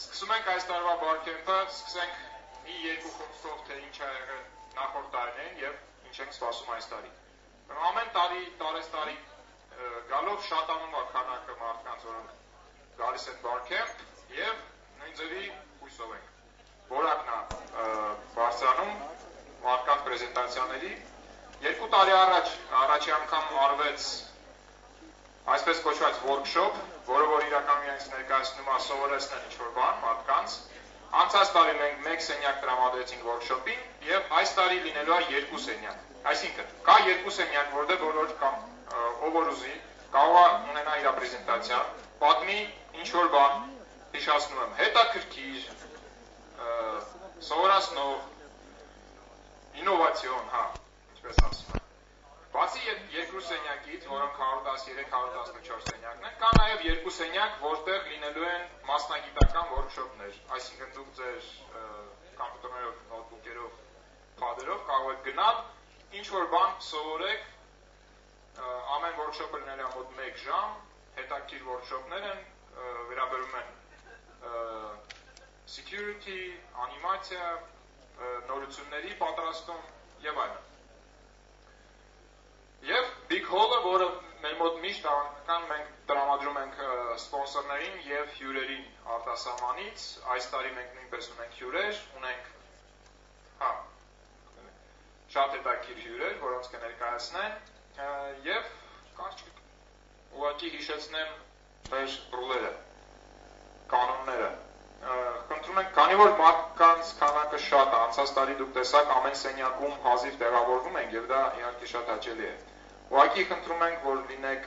Սկսում ենք այս տարվա բարքեմփը, սկսենք մի երկու խոսքով, թե ինչ ա եղել նախորդ տարիներին եւ ինչ ենք սպասում այս տարի։ Ամեն տարի, տարեստարի գալով շատանում է քանակը մարդկանց, որոնք գալիս են բարքեմփ եւ նույն ձևի հույսով ենք։ Որակն է բարձրանում մարդկանց պրեզենտացիաների։ 2 տարի առաջի անգամ արվեց այսպես կոչված workshop, որը որ իրականում իրենց ներկայացնում է սովորեցնել ինչ-որ բան մարդկանց։ Անցած տարի մենք 1 սենյակ տրամադրեցինք workshop-ին եւ այս տարի լինելու է 2 սենյակ։ Այսինքն, կա 2 սենյակ, որտեղ բոլոր կամ ով որ ուզի կարող է ունենա իր պրեզենտացիա, պատմի ինչ-որ բան, հիշեցնում եմ, հետաքրքիր, սովորացնող, ինովացիոն, հա, ինչպես ասում եմ։ Բացի երկու սենյակից, որոնք 113-114 սենյակն են, կա նաև 2 սենյակ, որտեղ լինելու են մասնագիտական workshop-ներ, այսինքն դուք ձեր կոմպյուտերներով, նոթբուքերով, փադերով կարող եք գնալ, ինչ-որ բան սովորեք, ամեն workshop-ը լինելու է մոտ 1 ժամ, հետաքրքիր workshop-ներ են, վերաբերում են security, անիմացիա, նորությունների պատրաստում եւ այլն։ Եվ Big Hall-ը, որը մեր մոտ միշտ անական մենք տրամադրում ենք սպոնսորներին եւ հյուրերին արտասահմանից, այս տարի մենք նույնպես ունենք հյուրեր, ունենք շատ հետաքրքիր հյուրեր, որոնց կներկայացնեն եւ ուղղակի հիշեցնեմ մեր ռուլերը, կանոնները։ Խնդրում ենք, քանի որ մարդկանց քանակը շատ է, անցած տարի դուք տեսաք ամեն սենյակում հազիվ տեղավորվում ենք եւ դա իհարկե շատ հաճելի է։ Ուղղակի խնդրում ենք, որ լինեք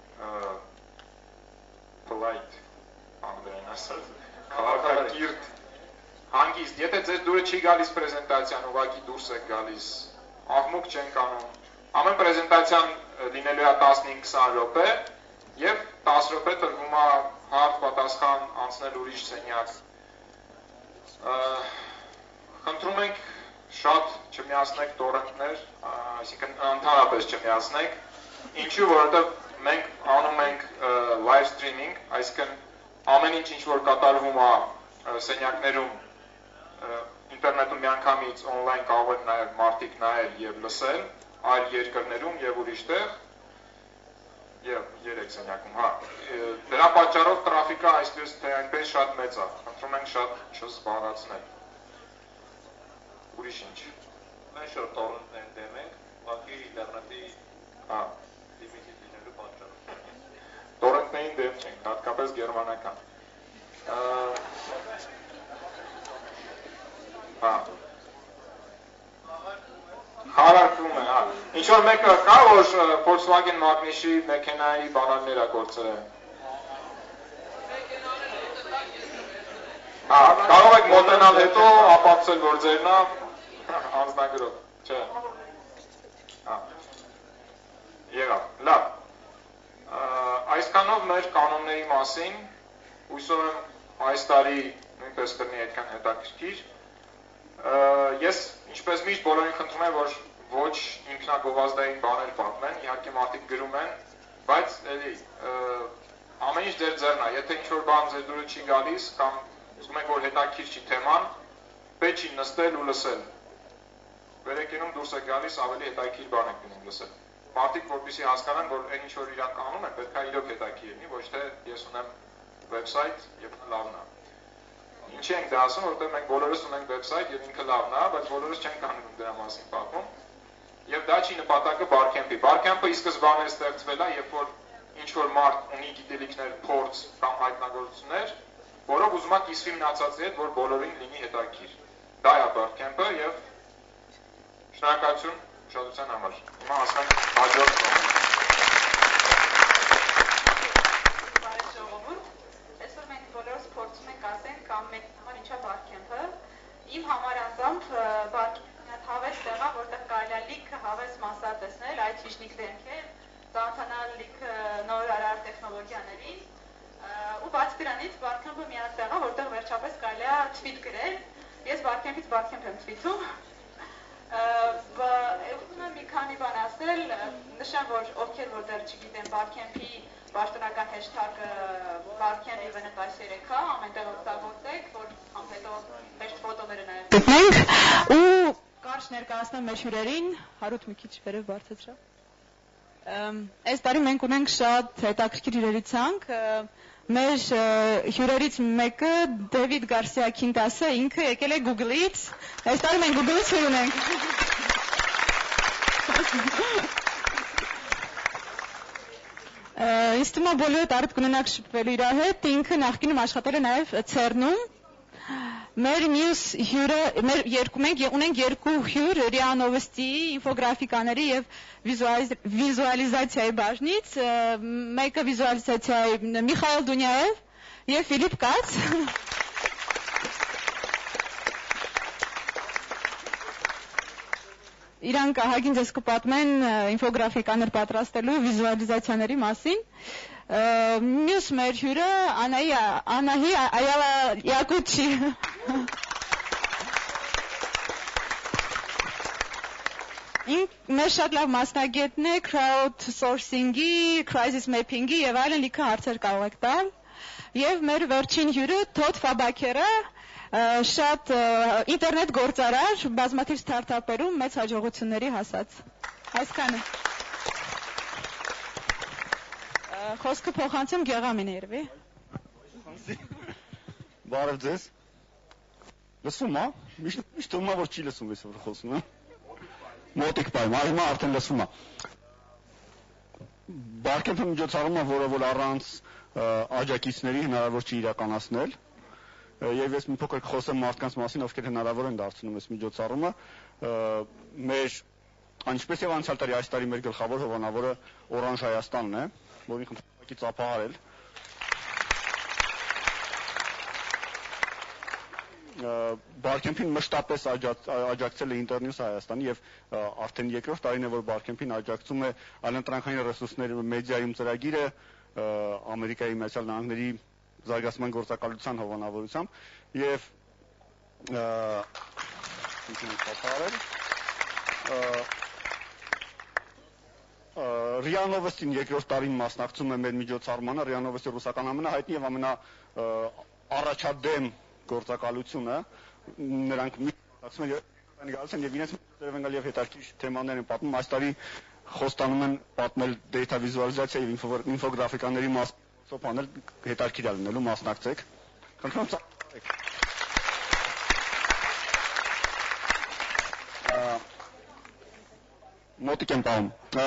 polite, անգլերեն ասած, քաղաքակիրթ, հանգիստ։ Եթե ձեր դուրը չի գալիս պրեզենտացիան, ուղղակի դուրս եք գալիս, աղմուկ չենք անում։ Ամեն պրեզենտացիան լինելու է 15-20 րոպե եւ 10 րոպե տրվում է հարց պատասխան անցնել ուրիշ սենյակ։ Խնդրում ենք շատ չմիացնեք տորենտներ, այսինքն ընդհանրապես չմիացնեք, ինչու, որովհետև մենք անում ենք live streaming, այսինքն ամեն ինչ որ կատարվում է սենյակներում, ինտերնետում միանգամից on-line կարող են նաև մարդիկ նայել եւ լսել, այլ երկրներում եւ ուրիշ տեղ, եւ 3 սենյակում, հա։ Դրա պատճառով տրաֆիկը այսպես թե այնպես շատ մեծ է, խնդրում ենք շատ չզբաղացնել։ Ուրիշ ինչ։ Մենք շուտ տորենտներ դեմ ենք, ուղղակի ինտերնետի լիմիտի լինելու պատճառով։ Տորենտներին դեմ չենք, հատկապես գերմանական։ Հա։ Խարարկվում է, հա։ Ինչ որ մեկը կա, որ Volkswagen Magnish-ի մեքենայի բանալներ է գործել։ Հա, կարող եք մոտենալ հետո ապացուցել, որ ձերն է անձնագրով, չէ։ Հա։ Եղավ, լավ։ Այսքանով մեր կանոնների մասին, հույսով եմ այս տարի նույնպես կլինի այդքան հետաքրքիր։ Ես ինչպես միշտ բոլորին խնդրում եմ, որ ոչ ինքնագովազդային բաներ պատմեն, իհարկե մարդիկ գրում են, բայց էլի ամեն ինչ ձեր ձեռն է, եթե ինչ-որ բան ձեր դուրը չի գալիս կամ ուզում եք, որ հետաքրքիր չի թեման, պետք չի նստել ու լսել։ Վերեկենում դուրս եք գալիս, ավելի հետաքրքիր բան եք գնում լսել։ Մարդիկ որպեսզի հասկանան, որ այն ինչ որ իրանք անում են, պետք է իրոք հետաքրքիր լինի, ոչ թե ես ունեմ վեբսայթ եւ լավն է։ Ինչի ենք դա ասում, որովհետեւ մենք բոլորս ունենք վեբսայթ եւ ինքը լավն է, բայց բոլորս չենք անում դրա մասին պատմում։ Եվ դա չի նպատակը բարքեմփի։ Բարքեմփը ի սկզբանե ստեղծվել է, երբ որ ինչ որ մարդ ունի գիտելիքներ, փորձ կամ հայտնագործություններ, որով ուզում է կիսվի մնացածի հետ, որ բոլորին լինի հետաքրքիր։ Դա է բարքեմփը եւ շնորհակալություն ուշադրության համար։ Հիմա ասենք հաջորդ բանը։ Այսօր մենք բոլորս փորձում ենք ասենք կամ մեկ համար ինչա բարքեմփը։ Իմ համար անձամբ բարքեմփը հավես տեղ է, որտեղ կարելի է լիքը հավես մասա տեսնել, այդ հիշնիկ դեմքեր, ծանոթանալ լիքը նոր արար տեխնոլոգիաներին, ու բացի դրանից բարքեմփը միակ տեղ է, որտեղ վերջապես կարելի է թվիթ գրել։ Ես բարքեմփից բարքեմփ եմ թվիթում։ Ուզում եմ մի քանի բան ասել, նշեմ, որ ովքեր որ դեռ չգիտեն, բարքեմփի պաշտոնական հեշթագը Barcamp event այս երեքա, ամենտեղ օգտագործեք, գտնենք ու կարճ ներկայացնեմ մեր հյուրերին, Հարութ մի քիչ վերև բարձրացրա։ Այս տարի մենք ունենք շատ հետաքրքիր իրերցանք, մեր հյուրերից մեկը Դեվիդ Գարսիա Քինտասը, ինքը եկել է Google-ից, այս տարի մենք Google-ից հյուր ունենք։ Ինձ թվում է բոլորը տարիք կունենաք շփվելու իր հետ, ինքը նախկինում աշխատել է նաև CERN-ում։ Մեր մյուս հյուրը, մենք ունենք երկու հյուր ՌԻԱ Նովոստիի ինֆոգրաֆիկաների եւ վիզուալիզացիայի բաժնից, մեկը վիզուալիզացիայի Միխայել Դունյաև եւ Ֆիլիպ Կաց։ Իրանք ահագին ձեզ կպատմեն ինֆոգրաֆիկաներ պատրաստելու վիզուալիզացիաների մասին։ Մյուս մեր հյուրը Անահի Այալա Յակուչի։ Մեր շատ լավ մասնագետն է crowd sourcing-ի, crisis mapping-ի եւ այլն լիքը հարցեր կարող եք տալ։ Եվ մեր վերջին հյուրը Թոդ Ֆաբաքերը, շատ ինտերնետ գործարար, բազմաթիվ ստարտափերում մեծ հաջողությունների հասած։ Այսքանը։ Խոսքը փոխանցում Գեղամին երևի։ Բարև ձեզ։ Լսում է։ Միշտ թվում է որ չի լսում այսօր խոսում, հա։ Մոտիկ բայ, հիմա արդեն լսում է։ Բարքեմփը միջոցառում է, որը որ առանց աջակիցների հնարավոր չի իրականացնել։ Եվ ես մի փոքր խոսեմ մարդկանց մասին, ովքեր հնարավոր են դարձնում այս միջոցառումը։ Մեր Ինչպես եւ անցյալ տարի, այս տարի մեր գլխավոր հովանավորը Օրանժ Հայաստանն է, որին խնդրում ծափահարել։ Բարքեմփին մշտապես աջակցել է Ինտերնյուս Հայաստանի եւ արդեն երկրորդ տարին է, որ Բարքեմփին աջակցում է Այլընտրանքային ռեսուրսների մեդիայում ծրագիրը Ամերիկայի Միացյալ Նահանգների զարգացման գործակալության հովանավորությամբ եւ ՌԻԱ Նովոստին երկրորդ տարին մասնակցում է մեր միջոցառմանը, ՌԻԱ Նովոստի ռուսական ամենահայտնի եւ ամենաառաջադեմ գործակալությունը, նրանք մասնակցում են գալիս են եւ իրենց ձեռով են գալ եւ հետաքրքիր թեմաներ են պատմում, այս տարի խոստանում են պատմել data վիզուալիզացիա եւ ինֆոգրաֆիկաների մասով անել հետաքրքիր է լինելու, մասնակցեք։ Խնդրում եմ մոտիկ եմ պահում։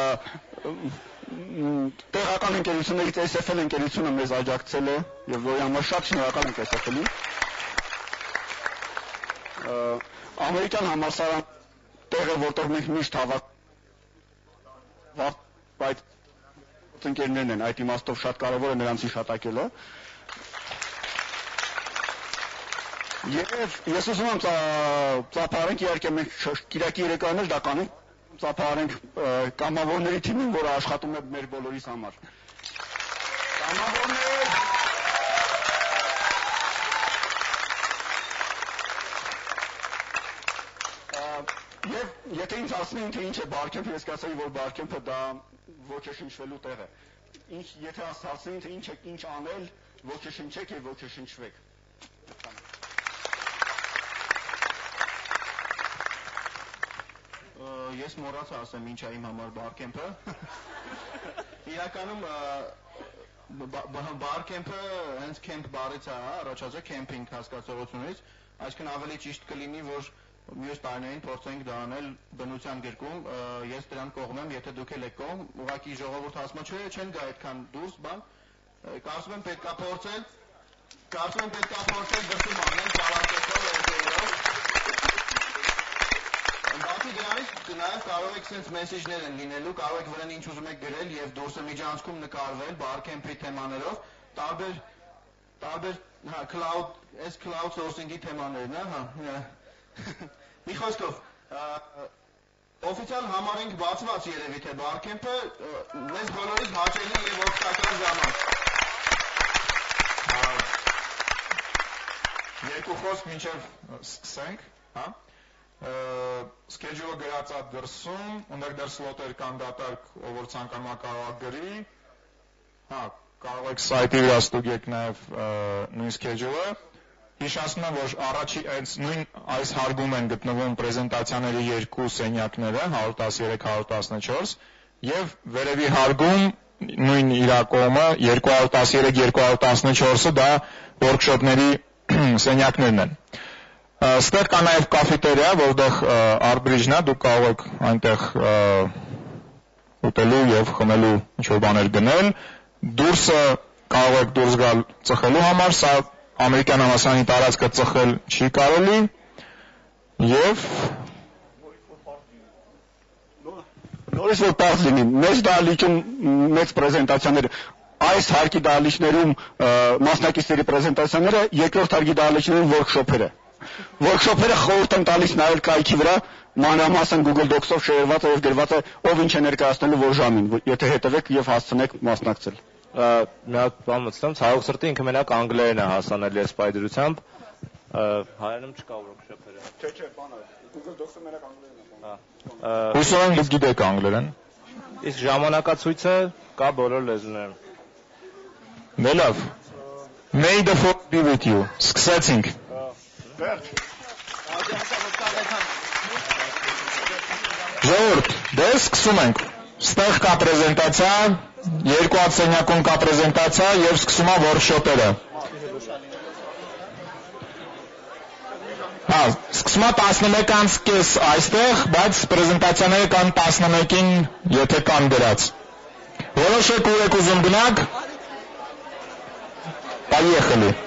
Տեղական ընկերություններից SFL ընկերությունը մեզ աջակցել է եւ որի համար շատ շնորհակալ ենք SFL-ին։ Ամերիկյան համալսարան տեղը, որտեղ մենք միշտ այդ ընկերներն են, այդ իմաստով շատ կարևոր է նրանց հիշատակելը։ Եվ ես ուզում եմ ծափահարենք, իհարկե մենք Կիրակի երեկոյան էլ դա կանենք, ծափահարենք կամավորների թիմին, որը աշխատում է մեր բոլորիս համար։ Կամավորներ Եվ եթե ինձ ասնեին, թե ինչ է Բարքեմփը, ես կասեի, որ Բարքեմփը դա ոգեշնչվելու տեղ է։ Եթե ասացին, թե ինչ անել, ոգեշնչեք եւ ոգեշնչվեք։ Ես մոռացա ասեմ ինչ է իմ համար Բարքեմփը։ Իրականում Բարքեմփը հենց քեմփ բառից է առաջացել, քեմփինգ հասկացողությունից, այսինքն ավելի ճիշտ կլինի, որ մյուս տարիներին փորձենք դա անել բնության գրկում, ես դրան կողմ եմ, եթե դուք եք կողմ, ուղղակի ժողովուրդ ասում է, չէ, չեն գա այդքան դուրս բան, կարծում եմ պետք է փորձել դրսում անել բալանսով երթերով։ Բացի դրանից նաև կարող եք sense մեսեջներ են լինելու, կարող եք վրան ինչ ուզում եք գրել եւ դուրսը միջանցքում նկարվել Բարքեմփի թեմաներով, տարբեր cloud sourcing-ի թեմաներն, հա։ Մի խոսքով, օֆիցիալ համարենք բացված երևի թե Բարքեմփը մեզ բոլորիս հաճելի եւ օգտակար ժամանակ։ Երկու խոսք մինչև սկսենք, հա։ Schedule-ը գրած է դրսում, ունդեղ դեռ սլոտեր կան դատարկ, ով որ ցանկանում է կարող է գրի։ Հա, կարող եք սայթի վրա ստուգեք նաև նույն schedule-ը։ Հիշեցնում եմ, որ առաջի այս հարգում են գտնվում պրեզենտացիաների երկու սենյակները 113-114 եւ վերևի հարգում նույն իրակողմը 213-214-ը դա workshop-ների սենյակներն են։ Ստեղ կա նաև կաֆետերիա, որտեղ Art-Bridge-ն է, դուք կարող եք այնտեղ ուտելու եւ խմելու ինչ-որ բաներ գնել։ Դուրսը կարող եք դուրս գալ ծխելու համար, սա ամերիկյան համալսարանի տարածքը ծխել չի կարելի եւ նորից որ պարզ լինի, մեծ դահլիճում մեծ պրեզենտացիաներ, այս հարկի դահլիճներում մասնակիցների պրեզենտացիաները, երկրորդ հարկի դահլիճներում workshop-երը։ Workshop-երը խորհուրդ են տալիս նայել կայքի վրա, մանրամասն Google Docs-ով շերված է եւ գրված է ով ինչ է ներկայացնելու որ ժամին, եթե հետևեք եւ հասցնեք մասնակցել։ Մի հատ բան մտցնում, ցավոք սրտի ինքը մենակ անգլերեն է հասանելի այս պայդրությամբ, հայերենում չկա workshop-երը։ Չէ, բանը Google Docs-ը մենակ անգլերեն է։ Հուսով եմ դուք գիտեք անգլերեն։ Իսկ ժամանակացույցը կա բոլոր լեզուներում։ Դե լավ։ May the force be with you։ Սկսեցինք։ Ժողովուրդ, դե սկսում ենք։ Ստեղ կա պրեզենտացիա, երկու հատ սենյակում կա պրեզենտացիա եւ սկսում է workshop-երը։ Սկսում է 11:30 այստեղ, բայց պրեզենտացիաները կան 11-ին, եթե կան գրած։ Որոշեք ուր եք ուզում գնաք։ Поехали։